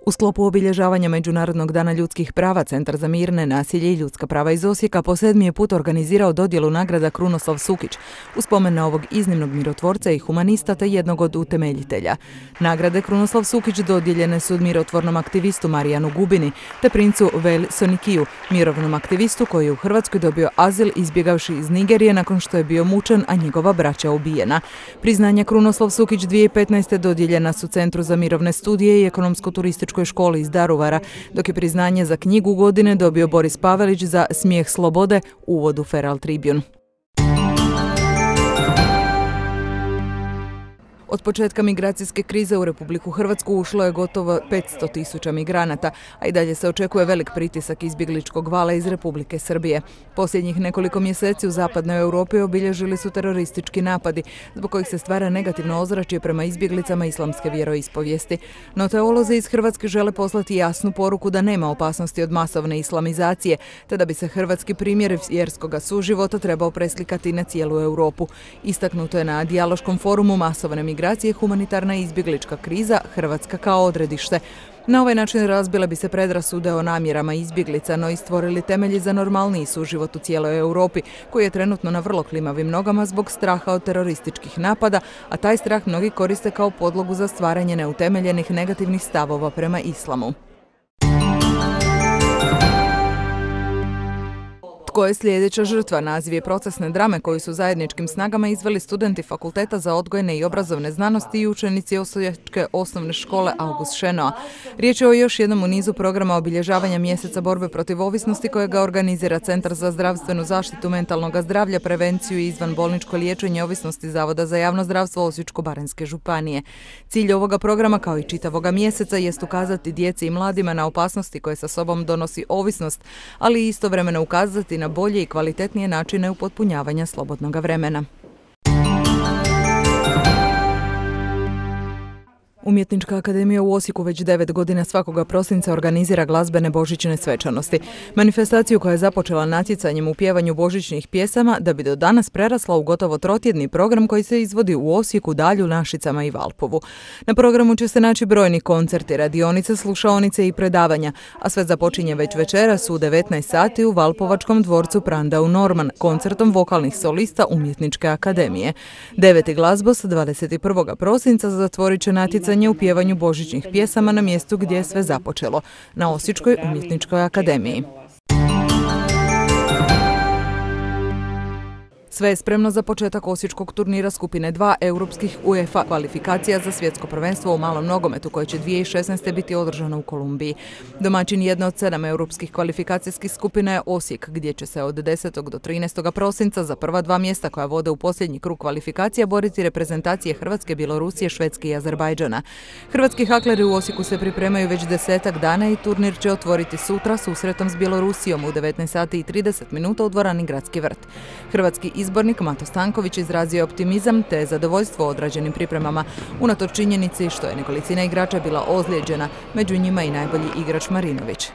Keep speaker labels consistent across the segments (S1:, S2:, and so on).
S1: U sklopu obilježavanja Međunarodnog dana ljudskih prava, Centar za mir, nenasilje i ljudska prava iz Osijeka po 7. put organizirao dodjelu nagrada Krunoslav Sukić u spomen na ovog iznimnog mirotvorca i humanista te jednog od utemeljitelja. Nagrade Krunoslav Sukić dodijeljene su mirotvornom aktivistu Marijanu Gubini te princu Vel Sonikiju, mirovnom aktivistu koji je u Hrvatskoj dobio azil izbjegavši iz Nigerije nakon što je bio mučen, a njegova braća ubijena. Priznanja Krunoslav Sukić 2015. dodijeljena su Centru za mirovne studije i ekonomsko-turističkoj školi iz Daruvara, dok je priznanje za knjigu godine dobio Boris Pavelić za Smijeh slobode, uvod u Feral Tribune. Od početka migracijske krize u Republiku Hrvatsku ušlo je gotovo 500.000 migranata, a i dalje se očekuje velik pritisak izbjegličkog vala iz Republike Srbije. Posljednjih nekoliko mjeseci u zapadnoj Europi obilježili su teroristički napadi, zbog kojih se stvara negativno ozračje prema izbjeglicama islamske vjeroispovijesti. No teolozi iz Hrvatske žele poslati jasnu poruku da nema opasnosti od masovne islamizacije, te da bi se hrvatski primjer vjerskoga suživota trebao preslikati na cijelu Europu. Istaknuto je na dijaloškom forumu masovne migracije, humanitarna i izbjeglička kriza, Hrvatska kao odredište. Na ovaj način razbile bi se predrasude o namjerama izbjeglica, no i stvorili temelji za normalniji suživot u cijeloj Europi, koji je trenutno na vrlo klimavim nogama zbog straha od terorističkih napada, a taj strah mnogi koriste kao podlogu za stvaranje neutemeljenih negativnih stavova prema islamu. Tko je sljedeća žrtva? Naziv je procesne drame koju su zajedničkim snagama izveli studenti Fakulteta za odgojne i obrazovne znanosti i učenici Osiječke osnovne škole August Šenoa. Riječ je o još jednom u nizu programa obilježavanja mjeseca borbe protiv ovisnosti kojega organizira Centar za zdravstvenu zaštitu mentalnog zdravlja, prevenciju i izvanbolničko liječenje ovisnosti Zavoda za javno zdravstvo Osječko-baranjske županije. Cilj ovoga programa, kao i čitavoga mjeseca, jest ukazati djeci i mladima na opasnosti koje sa sobom donosi ovisnost, ali i istovremeno ukazati na bolje i kvalitetnije načine upotpunjavanja slobodnog vremena. Umjetnička akademija u Osijeku već 9 godina svakoga prosinca organizira glazbene božićne svečanosti. Manifestaciju koja je započela natjecanjem u pjevanju božićnih pjesama da bi do danas prerasla u gotovo trotjedni program koji se izvodi u Osijeku, Dalju, Našicama i Valpovu. Na programu će se naći brojni koncerti, radionice, slušaonice i predavanja, a sve započinje već večeras u 19 sati u Valpovačkom dvorcu Prandau Norman, koncertom vokalnih solista Umjetničke akademije. 9. glazbos 21. prosinca zatvorit će natjecanje u pjevanju božićnih pjesama na mjestu gdje je sve započelo, na Osječkoj umjetničkoj akademiji. Sve je spremno za početak osječkog turnira skupine 2 europskih UEFA kvalifikacija za svjetsko prvenstvo u malom nogometu koje će 2016. biti održano u Kolumbiji. Domaćin jedne od 7 europskih kvalifikacijskih skupina je Osijek, gdje će se od 10. do 13. prosinca za prva 2 mjesta koja vode u posljednji krug kvalifikacija boriti reprezentacije Hrvatske, Bjelorusije, Švedske i Azerbajdžana. Hrvatski hakleri u Osijeku se pripremaju već 10 dana i turnir će otvoriti sutra susretom s Bjelorusijom u 19 sati i 30 minuta u dvorani Gradski vrt. Hrvatski izbornik Mato Stanković izrazio optimizam te zadovoljstvo odrađenim pripremama, unatoč činjenici što je nekolicina igrača bila ozlijeđena, među njima i najbolji igrač Marinović.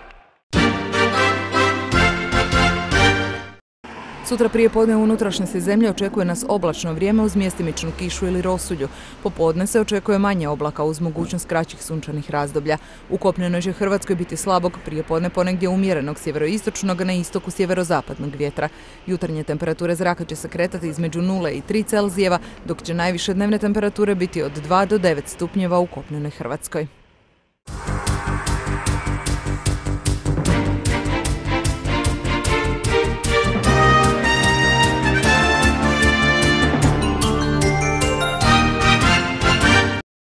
S1: Sutra prije podne u unutrašnjosti zemlje očekuje nas oblačno vrijeme uz mjestimičnu kišu ili rosulju. Popodne se očekuje manje oblaka uz mogućnost kraćih sunčanih razdoblja. U kopnenoj će Hrvatskoj biti slabog prijepodne ponegdje umjerenog sjeveroistočnog, na istoku sjeverozapadnog vjetra. Jutarnje temperature zraka će se kretati između 0 i 3 Celzijeva, dok će najviše dnevne temperature biti od 2 do 9 stupnjeva u kopnenoj Hrvatskoj.